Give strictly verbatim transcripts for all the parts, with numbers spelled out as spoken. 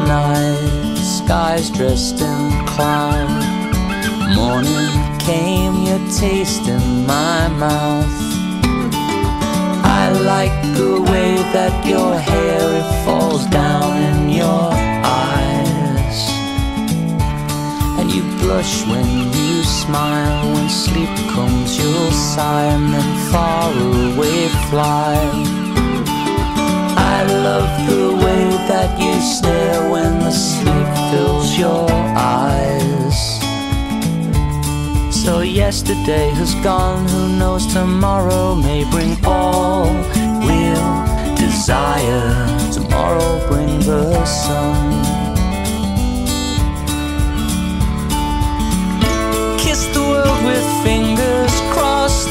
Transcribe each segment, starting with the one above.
night, skies dressed in cloud. Morning came, your taste in my mouth. I like the way that your hair, it falls down in your eyes, and you blush when you smile. When sleep comes you'll sigh and then far away fly. I love the way that you stare when the sleep fills your eyes. So yesterday has gone, who knows tomorrow may bring all we'll desire. Tomorrow bring the sun. Kiss the world with fingers crossed.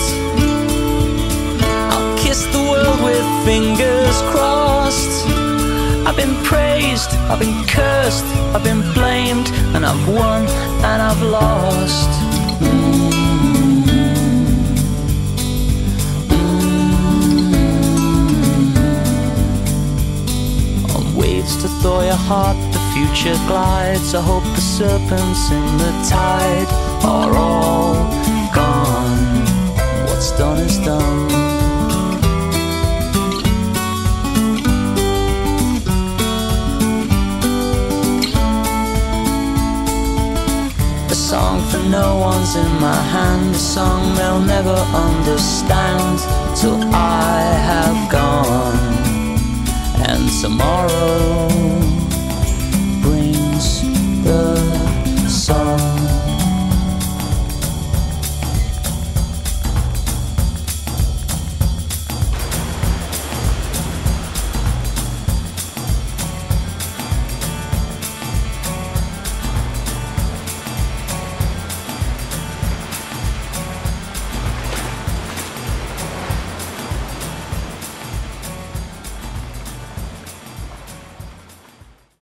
I'll kiss the world with fingers crossed. I've been praised, I've been cursed, I've been blamed, and I've won and I've lost. Mm-hmm. Mm-hmm. On waves to thaw your heart, the future glides. I hope the serpents in the tide are all gone. What's done is done. A song for no one's in my hand, a song they'll never understand till I have gone. And tomorrow